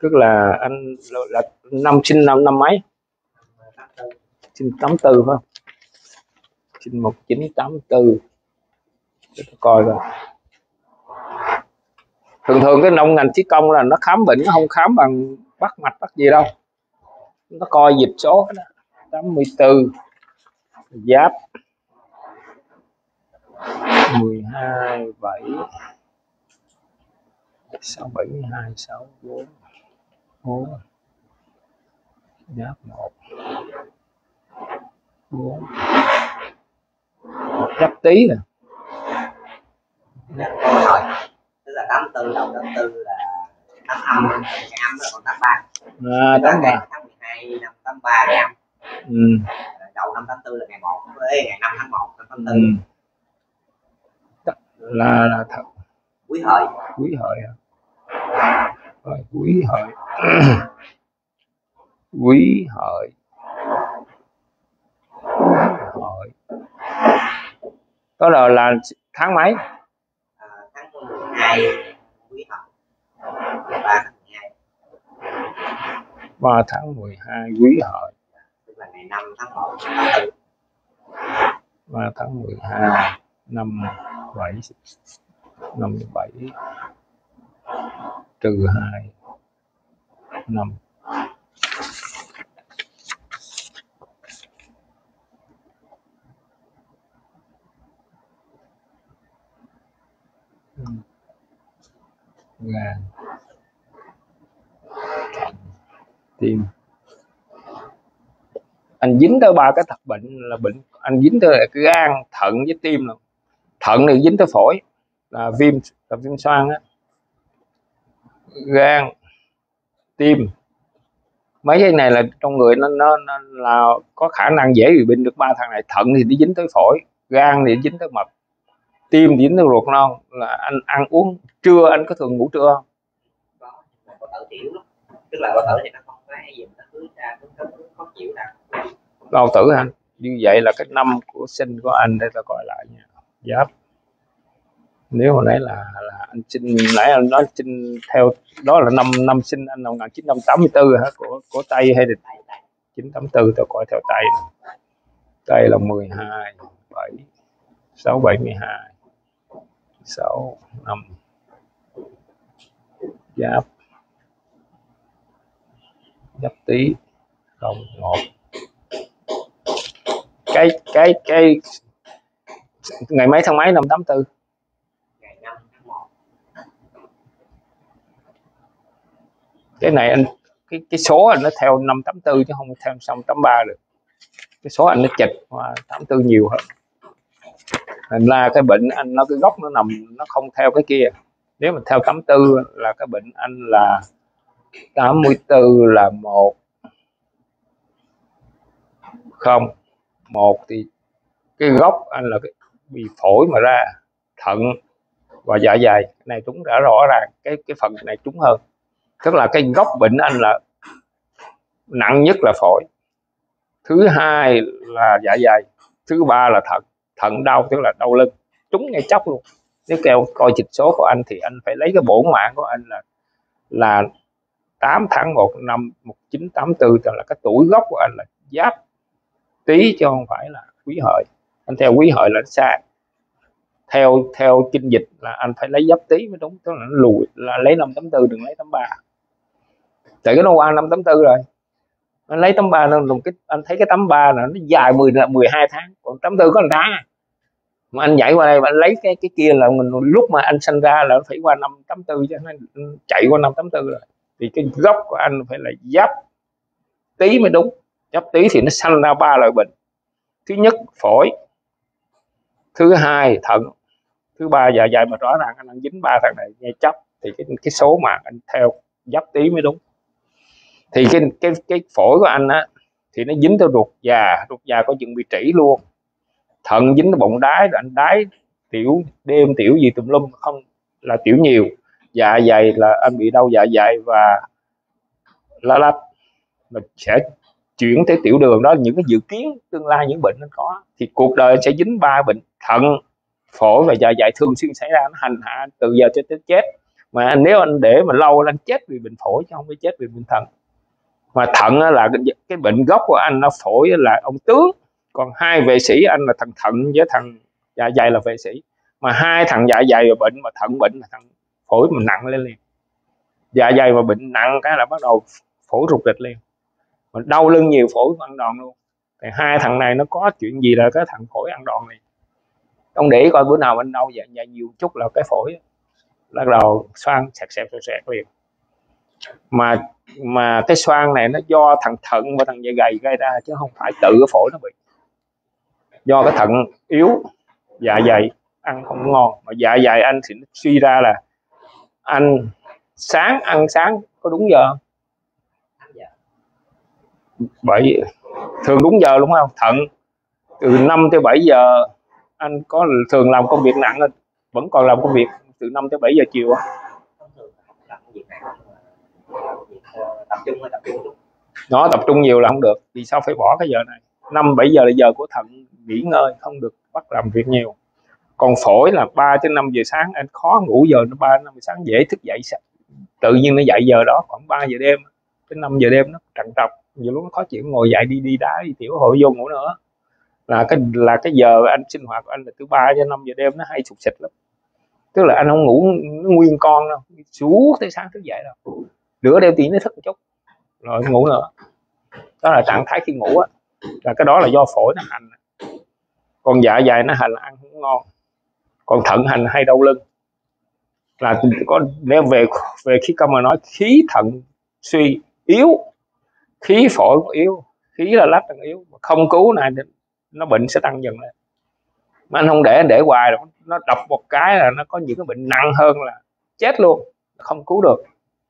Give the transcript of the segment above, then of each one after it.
Tức là anh là sinh năm mấy? Sinh 84 phải không? Sinh 1984. Để tôi coi coi. Thường cái nông ngành khí công là nó khám bệnh, nó không khám bằng bắt mạch bắt gì đâu, nó coi dịch số đó. 84 Giáp 12 7 672 64 4 Giáp 1 4 Giáp Tý nè. Tức là 84 đầu 84 là tháng âm, ngày âm là còn 83. À, 83. Tháng 12 năm 83 ngày âm. Đầu năm 84 là ngày 1 với ngày 5 tháng 1 năm 84. Là thật. Quý Hợi. Quý Hợi à? Rồi, Quý Hợi. Quý Hợi. Hợi. Đó là tháng mấy? Tháng 12 Quý Hợi. 3 tháng 12. 3 tháng 12 Quý Hợi. Tức là ngày 5 tháng 1 năm 84. 3 tháng 12 năm 57 trừ 2 5. Gan, tim. Anh dính tới ba cái thật bệnh là bệnh, anh dính tới cái gan, thận với tim luôn. Thận thì dính tới phổi là viêm xoang á. Gan, tim, mấy cái này là trong người nó là có khả năng dễ bị bệnh được ba thằng này. Thận thì nó dính tới phổi, gan thì dính tới mật, tim thì dính tới ruột non. Là anh ăn uống trưa anh có thường ngủ trưa không? Có tự tiểu lắm. Tức là có tự thì nó không có hay gì, nó cứ ra cứ khó chịu ra. Bao tử anh. Như vậy là cái năm của sinh của anh, đây ta coi lại nha. Giáp. Nếu mà nãy là anh sinh, nãy anh nói sinh theo đó là năm sinh anh là 1984 hả, của Tây hay là 984? Tôi coi theo Tây này. Tây là 12 7 6 72 6 5 Giáp. Giáp Tý 01. Cái ngày mấy tháng mấy năm 84? Ngày 5 tháng 1. Cái này anh cái số anh nó theo 584 chứ không theo 683 được. Cái số anh nó chệch qua 84 nhiều hơn. Thành ra cái bệnh anh nó cái gốc nó nằm, nó không theo cái kia. Nếu mà theo 84 là cái bệnh anh là 84 là 1 không 1 thì cái gốc anh là cái bị phổi mà ra, thận và dạ dày. Cái này trúng đã rõ ràng, cái phần này trúng hơn. Tức là cái gốc bệnh anh là nặng nhất là phổi, thứ hai là dạ dày, thứ ba là thận. Thận đau tức là đau lưng, trúng ngay chóc luôn. Nếu kêu coi dịch số của anh thì anh phải lấy cái bổn mạng của anh là 8 tháng 1 năm 1984, tức là cái tuổi gốc của anh là Giáp Tý chứ không phải là Quý Hợi. Anh theo Quý Hợi là nó sai. Theo kinh dịch là anh phải lấy Giáp Tý mới đúng, tức là nó lùi, là lấy 584 đừng lấy 83. Tại cái nó qua 584 rồi. Anh lấy 83 nó cái anh thấy cái 83 là nó dài 12 tháng, còn 84 có 1 tháng. Mà anh nhảy qua đây mà anh lấy cái kia là mình lúc mà anh sinh ra là phải qua 584 chứ, anh chạy qua 584 rồi. Thì cái gốc của anh phải là Giáp Tý mới đúng. Giáp Tý thì nó sanh ra 3 loại bệnh. Thứ nhất phổi, thứ hai thận, thứ ba dạ dày. Mà rõ ràng anh đang dính 3 thằng này nghe chấp thì cái số mà anh theo Giáp Tý mới đúng. Thì cái phổi của anh á thì nó dính tới ruột già có chừng bị trĩ luôn. Thận dính tới bụng đái, rồi anh đái tiểu đêm tiểu gì tùm lum, không là tiểu nhiều. Dạ dày là anh bị đau dạ dày và lá lách, mình sẽ chuyển tới tiểu đường. Đó là những cái dự kiến tương lai những bệnh nó có. Thì cuộc đời sẽ dính 3 bệnh: thận, phổi và dạ dày thường xuyên xảy ra, nó hành hạ từ giờ cho tới chết. Mà nếu anh để mà lâu anh chết vì bệnh phổi chứ không phải chết vì bệnh thận. Mà thận là cái bệnh gốc của anh, nó phổi là ông tướng, còn hai vệ sĩ anh là thằng thận với thằng dạ dày là vệ sĩ. Mà hai thằng dạ dày mà bệnh mà thận bệnh là thằng phổi mình nặng lên liền. Dạ dày mà bệnh nặng cái là bắt đầu phổi rụt rịch liền, mà đau lưng nhiều phổi ăn đòn luôn. Thì hai thằng này nó có chuyện gì là cái thằng phổi ăn đòn này. Ông để ý coi bữa nào anh đau dạ dày nhiều chút là cái phổi bắt đầu xoang sẹt liền. Mà cái xoang này nó do thằng thận và thằng dạ dày gây ra chứ không phải tự cái phổi nó bị. Do cái thận yếu, dạ dày ăn không ngon, mà dạ dày anh thì suy ra là anh ăn sáng có đúng giờ không? Bởi thường đúng giờ đúng không? Thận từ 5 tới 7 giờ anh có thường làm công việc nặng, vẫn còn làm công việc từ 5 tới 7 giờ chiều á. Nó tập trung nhiều là không được, vì sao phải bỏ cái giờ này. 5-7 giờ là giờ của thận nghỉ ngơi, không được bắt làm việc nhiều. Còn phổi là 3 tới 5 giờ sáng anh khó ngủ giờ, nó 3 5 giờ sáng dễ thức dậy, tự nhiên nó dậy giờ đó khoảng 3 giờ đêm tới 5 giờ đêm nó trằn trọc, nhiều lúc nó khó chịu ngồi dậy đi đá đi tiểu hội vô ngủ nữa. Là cái giờ anh sinh hoạt của anh là từ 3 đến 5 giờ đêm, nó hay sụt sịt lắm. Tức là anh không ngủ nó nguyên con đâu, suốt tới sáng thức dậy đâu, nửa đêm tí nó thức một chút rồi ngủ nữa. Đó là trạng thái khi ngủ á, là cái đó là do phổi nó hành. Còn dạ dày nó hành là ăn không ngon, còn thận hành hay đau lưng. Là có nếu về khí công mà nói khí thận suy yếu, khí phổi yếu, khí là lách yếu, không cứu này nó bệnh sẽ tăng dần lên. Mà anh không để hoài rồi nó đập một cái là nó có những cái bệnh nặng hơn là chết luôn, không cứu được.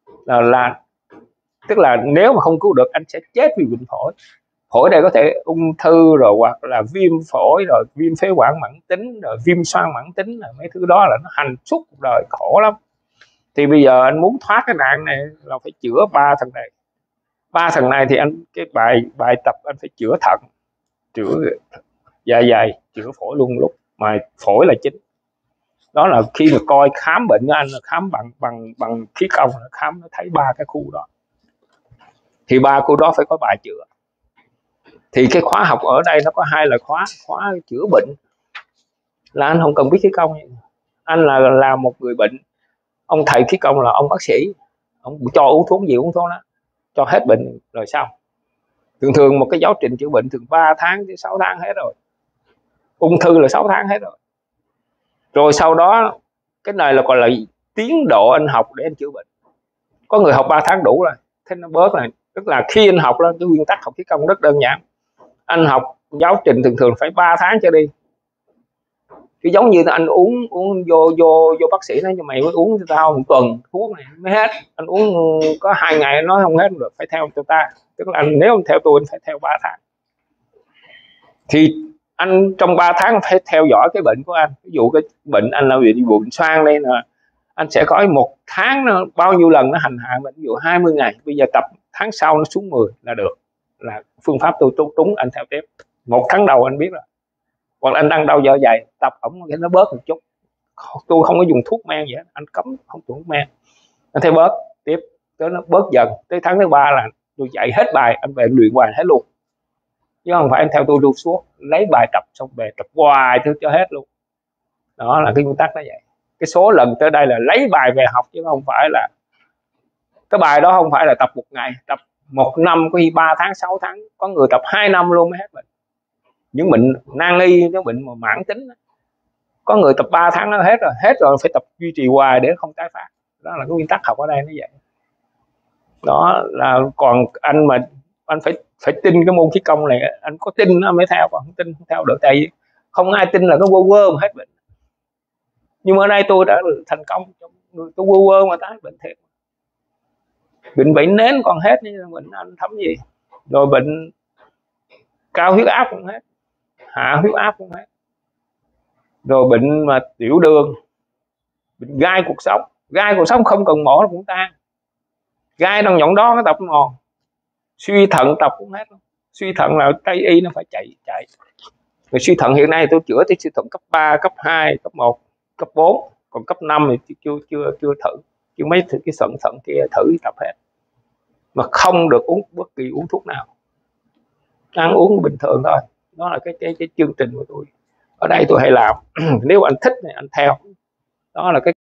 Tức là nếu mà không cứu được anh sẽ chết vì bệnh phổi. Phổi đây có thể ung thư rồi, hoặc là viêm phổi, rồi viêm phế quản mãn tính, rồi viêm xoang mãn tính, là mấy thứ đó là nó hành suốt cuộc đời khổ lắm. Thì bây giờ anh muốn thoát cái nạn này là phải chữa ba thằng này. Ba thằng này thì anh cái bài tập anh phải chữa thận, chữa dạ dày, chữa phổi luôn lúc, mà phổi là chính. Đó là khi mà coi khám bệnh của anh là khám bằng khí công, khám nó thấy ba cái khu đó, thì ba khu đó phải có bài chữa. Thì cái khóa học ở đây nó có hai là khóa chữa bệnh, là anh không cần biết khí công. Anh là một người bệnh, ông thầy khí công là ông bác sĩ, ông cho uống thuốc gì uống thuốc đó, cho hết bệnh rồi sao. Thường một cái giáo trình chữa bệnh thường 3 tháng đến 6 tháng hết rồi. Ung thư là 6 tháng hết rồi. Rồi sau đó cái này là gọi là tiến độ anh học để anh chữa bệnh. Có người học 3 tháng đủ rồi, thế nó bớt này. Tức là khi anh học đó, cái nguyên tắc học khí công rất đơn giản. Anh học giáo trình thường phải 3 tháng cho đi. Cái giống như anh uống vô bác sĩ nói cho mày mới uống cho tao 1 tuần thuốc này mới hết. Anh uống có 2 ngày nói không hết được, phải theo cho ta. Tức là nếu anh theo tôi anh phải theo 3 tháng. Thì anh trong 3 tháng phải theo dõi cái bệnh của anh. Ví dụ cái bệnh anh là bị bệnh xoang đây nè, anh sẽ có 1 tháng nó bao nhiêu lần nó hành hạ mình, ví dụ 20 ngày, bây giờ tập tháng sau nó xuống 10 là được, là phương pháp tôi trúng anh theo tiếp. 1 tháng đầu anh biết rồi. Hoặc là anh đang đau dạ dày, tập ổng cái nó bớt một chút, tôi không có dùng thuốc men gì hết, anh cấm không dùng thuốc men, anh thấy bớt tiếp tới nó bớt dần, tới tháng thứ 3 là tôi dạy hết bài, anh về luyện hoài hết luôn, chứ không phải anh theo tôi đu suốt lấy bài tập xong về tập hoài thứ cho hết luôn. Đó là cái nguyên tắc nó vậy. Cái số lần tới đây là lấy bài về học, chứ không phải là cái bài đó không phải là tập 1 ngày, tập 1 năm, có khi 3 tháng 6 tháng, có người tập 2 năm luôn mới hết bệnh. Những bệnh nan y, những bệnh mà mãn tính đó, có người tập 3 tháng nó hết rồi phải tập duy trì hoài để không tái phát. Đó là cái nguyên tắc học ở đây nó vậy. Đó là còn anh mà anh phải tin cái môn khí công này, anh có tin nó mới theo, còn không tin không theo được. Tại vì không ai tin là nó quơ mà hết bệnh. Nhưng mà ở đây tôi đã thành công, tôi quơ mà tái bệnh thiệt. Bệnh vẩy nến còn hết, nhưng bệnh anh thấm gì, rồi bệnh cao huyết áp cũng hết, hạ huyết áp cũng hết, rồi bệnh mà tiểu đường, bệnh gai cuộc sống không cần mổ nó cũng tan, gai đang nhọn đó nó tập mòn, suy thận tập cũng hết. Suy thận là tây y nó phải chạy. Rồi suy thận hiện nay tôi chữa tới suy thận cấp 3, cấp 2, cấp 1, cấp 4, còn cấp 5 thì chưa thử. chứ mấy cái sận kia thử tập hết, mà không được uống bất kỳ uống thuốc nào, ăn uống bình thường thôi. Đó là cái chương trình của tôi ở đây tôi hay làm. Nếu anh thích này anh theo, đó là cái